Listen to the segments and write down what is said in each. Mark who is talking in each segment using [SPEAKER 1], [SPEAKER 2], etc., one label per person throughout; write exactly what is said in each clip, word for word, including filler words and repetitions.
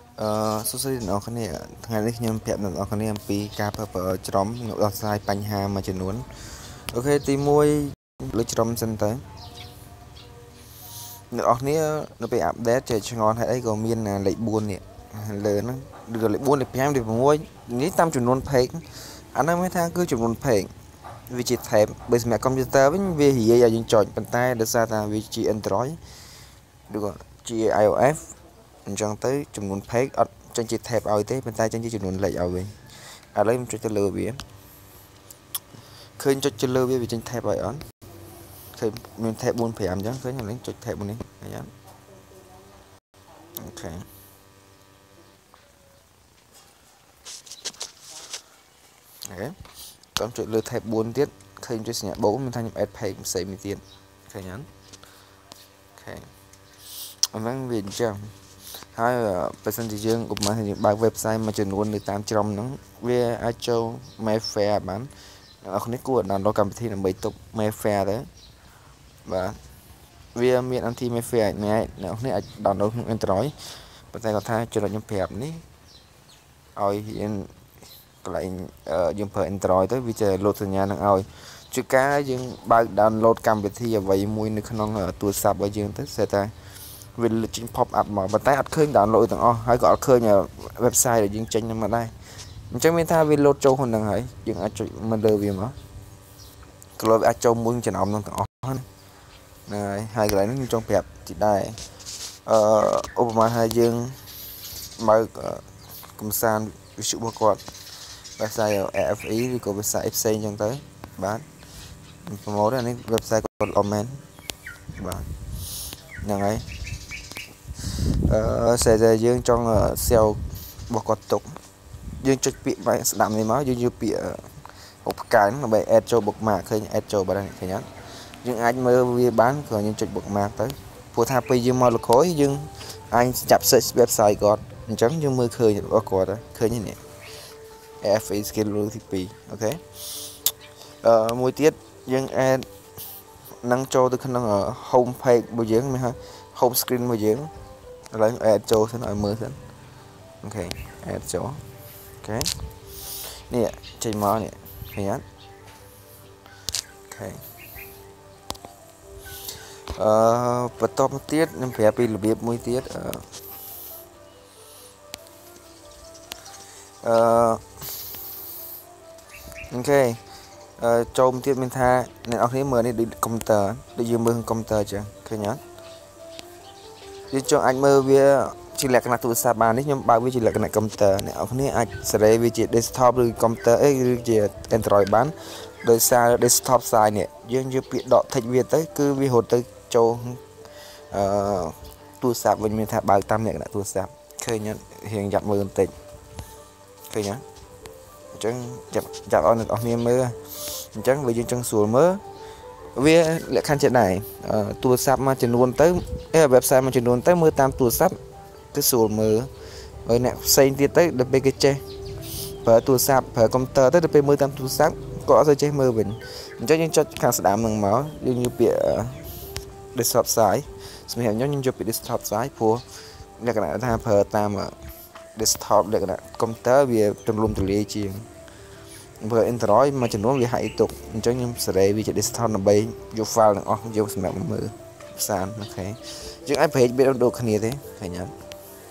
[SPEAKER 1] អឺសួស្តីអ្នកនរគ្នាថ្ងៃនេះខ្ញុំប្រាប់អ្នកនរគ្នាអំពីការប្រើប្រាស់ច្រំក្នុងដោះស្រាយបញ្ហាមួយចំនួនអូខេទីមួយលើច្រំសិនទៅអ្នកនរគ្នានៅពេលអាប់ដេតចេះឆ្ងល់ហេតុអីក៏មានលេខបួននេះលើហ្នឹងឬលេខបួនលេខប្រាំលេខ៦នេះតាមចំនួន page អាហ្នឹងមានថាគឺចំនួន page វាជា tab បើសម្រាប់កុំព្យូទ័រវិញវានិយាយឲ្យយើងចុចប៉ុន្តែដោយសារថាវាជា Android ឬក៏ជា iOS អញ្ចឹងទៅចំនួន page អត់ចេញជា tab ឲ្យទេប៉ុន្តែចេញជាចំនួនលេខឲ្យវិញឥឡូវខ្ញុំចុចទៅលើវាឃើញចុចទៅលើវាវាចេញ tab ឲ្យអត់ឃើញមាន tab បួន ប្រាំអញ្ចឹងឃើញឥឡូវចុច tab នេះឃើញអត់អូខេអូខេតោះចុចលើ tab បួនទៀតឃើញចុចសញ្ញាបូកមានថាខ្ញុំ add page ផ្សេងមួយទៀតឃើញអត់អូខេអាហ្នឹងវាអញ្ចឹងហើយបើសិនជាយើងឧបមាថាយើងបើក website មួយចំនួននៅតាមច្រំហ្នឹងវាអាចចូល Mayfair បានអ្នកនរគ្នាគួរ download កម្មវិធីដើម្បីទប់ Mayfair ទៅបាទវាមាន anti Mayfair អ្នកនរគ្នាអាច download ក្នុង Android ប៉ុន្តែគាត់ថាចំណុចខ្ញុំប្រាប់នេះឲ្យយើងកន្លែងយើងប្រើ Android ទៅវាจะលោតសញ្ញានឹងឲ្យជួយការយើងបើក download កម្មវិធីអ្វីមួយនៅក្នុងទូរស័ព្ទរបស់យើងទៅស្អាតតែវាចេញ pop up មកប៉ុន្តែអត់ឃើញ download ទាំងអស់ហើយក៏អត់ឃើញ website ដែលយើងចេញហ្នឹងមកដែរអញ្ចឹងមានថាវា load ចូលហ្នឹងហើយយើងអាចចុចមកលើវាមកក៏លោអាចចូលមួយចំណោមហ្នឹងទាំងអស់ហ្នឹងហើយហើយកន្លែងនេះខ្ញុំចង់ប្រាប់ទីដែរអឺឧបមាថាយើងបើកកំសាន្តវិទ្យុរបស់គាត់ website អេ អេហ្វ អ៊ី ឬក៏ website ផ្សេងអញ្ចឹងទៅបាទប្រម៉ូទនេះ website គាត់ល្អមែនបាទហ្នឹងហើយអឺស្អីដែលយើងចង់ sell របស់គាត់ទុកយើងចុចពាក្យបែរស្ដាប់នេះមកយើងយកពាក្យឧបការណ៍ដើម្បី add ចូល bookmark ឃើញ add ចូលបាទឃើញអត់យើងអាចមើលវាបានគ្រាន់យើងចុច bookmark ទៅព្រោះថាពេលយើងមកលខយយើងអាចចាប់ search website គាត់អញ្ចឹងយើងមើលឃើញរបស់គាត់ឃើញនេះ អេ អេហ្វ អ៊ី skill ទីពីរអូខេអឺមួយទៀតយើង add នឹងចូលទៅក្នុង home page របស់យើងមាន home screen របស់យើងឥឡូវ add ចូលសិនឲ្យមើលសិនអូខេ add ចូលអូខេនេះចេញមកនេះឃើញអត់អូខេអឺបន្តមកទៀតខ្ញុំប្រាប់ពីរបៀបមួយទៀតអឺអឺអូខេអឺចូលមកទៀតមានថាអ្នកនរគ្នាមើលនេះដូចកុំព្យូទ័រដូចយើងមើលកុំព្យូទ័រចឹងឃើញអត់យើងចង់អាចមើលវាជាលក្ខណៈទូរស័ព្ទបាននេះខ្ញុំបើកវាជាលក្ខណៈកុំព្យូទ័រអ្នកនរគ្នាអាចសេរីវាជា desktop ឬកុំព្យូទ័រអីឬជា Android បានដោយសារ desktop side នេះយើងយកពាក្យដក text វាទៅគឺវារត់ទៅចូលអឺទូរស័ព្ទវិញមានថាបើកតាមលក្ខណៈទូរស័ព្ទឃើញអត់រៀងយ៉ាប់មើលបន្តិចឃើញអត់អញ្ចឹងចាប់ចាប់ឲ្យអ្នកនរគ្នាមើលអញ្ចឹងវាយើងចង់ស្រួលមើលវាលក្ខខណ្ឌជាដែរទូរស័ព្ទមួយចំនួនទៅ website មួយចំនួនទៅមើលតាមទូរស័ព្ទគឺស្រួលមើលហើយអ្នកផ្សេងទៀតទៅដល់ពេលគេចេះប្រើទូរស័ព្ទប្រើកុំព្យូទ័រទៅដល់ពេលមើលតាមទូរស័ព្ទក៏អត់សូវចេះមើលវិញអញ្ចឹងយើងចុចខាងស្ដាំនឹងមកយើងយកពាក្យ desktop side សម្រាប់ខ្ញុំខ្ញុំយកពាក្យ desktop side ព្រោះលក្ខណៈថាប្រើតាម desktop លក្ខណៈកុំព្យូទ័រវាទូលំទូលាយជាងព្រោះ Android មួយចំនួនវាហាក់ទុកអញ្ចឹងខ្ញុំសេរីវាជា desktop ដើម្បីយក file ទាំងអស់យកសម្រាប់មើលផ្សាយអូខេយើងអាច page វាដូចគ្នាទេឃើញអត់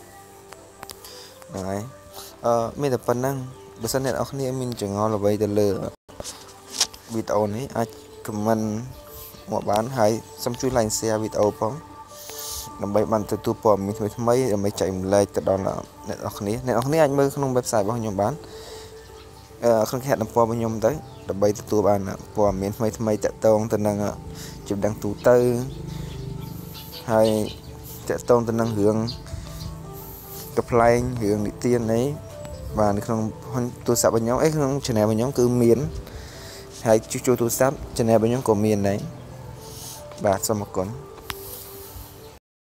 [SPEAKER 1] ហ្នឹងហើយអឺមានតែប៉ុណ្ណឹងបើសិនអ្នកនរគ្នាមានចងល់អ្វីទៅលើវីដេអូនេះអាច comment មកបានហើយសូមជួយ like share វីដេអូផងដើម្បីបានទទួលព័ត៌មានថ្មីៗដើម្បីចែកម្លែកទៅដល់អ្នកនរគ្នាអ្នកនរគ្នាអាចមើលក្នុង website របស់ខ្ញុំបានអឺក្នុងគេហទំព័ររបស់ខ្ញុំទៅដើម្បីទទួលបានព័ត៌មានថ្មីៗតាក់ទងទៅនឹងចំណេះទូទៅហើយតាក់ទងទៅនឹងរឿងកំ pl ែងរឿងនិទាននេះបាទនៅក្នុងទូរស័ព្ទរបស់ខ្ញុំអីក្នុង channel របស់ខ្ញុំគឺមានហើយជួសជុលទូរស័ព្ទ channel របស់ខ្ញុំក៏មានដែរបាទសូមអរគុណ